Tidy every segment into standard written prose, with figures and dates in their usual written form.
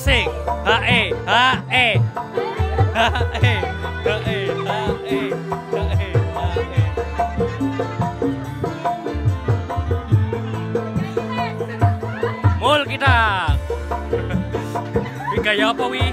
Asik. Hae, hae. Hae, hae, hae. Hae, hae. Mul kita. Wi gaya apa wi?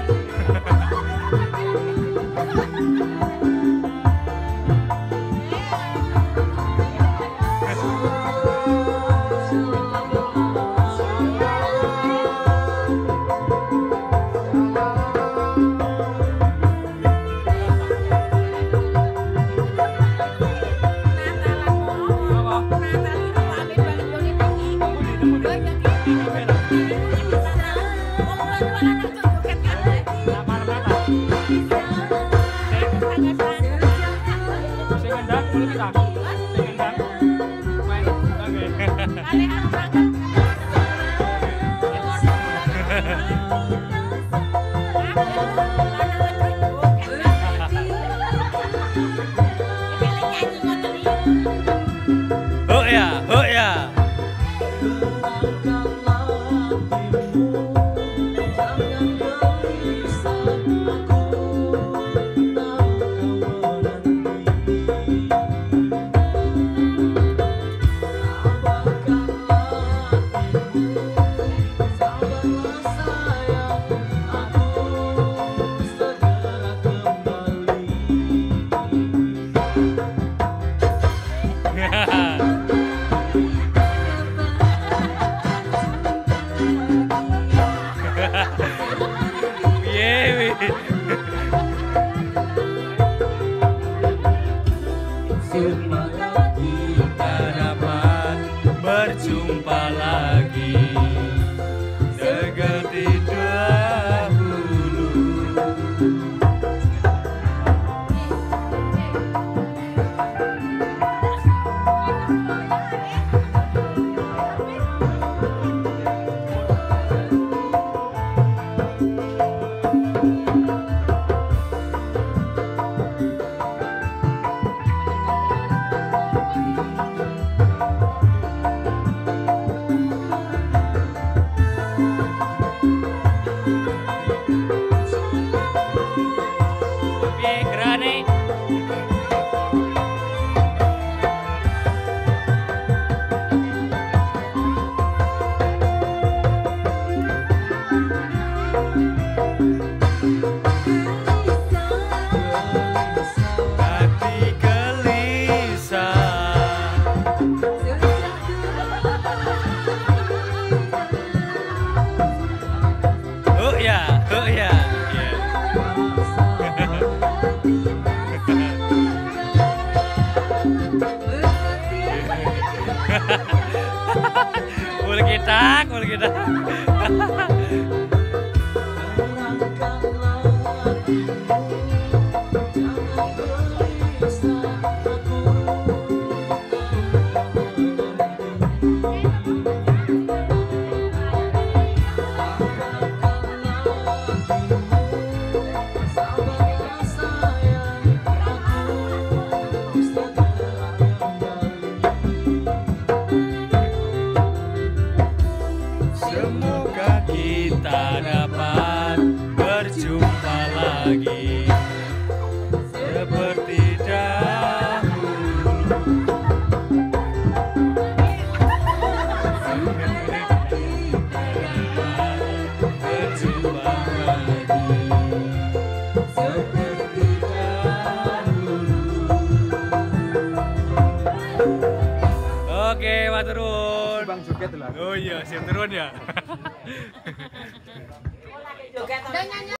Oh ya, oh ya. Semoga kita dapat berjumpa lagi seperti dahulu. Mul kita. Semoga kita dapat berjumpa lagi seperti dahulu. Semoga kita dapat berjumpa lagi seperti dahulu. Oke, matur nuwun. Bang joget lah. Oh iya, siap turun ya.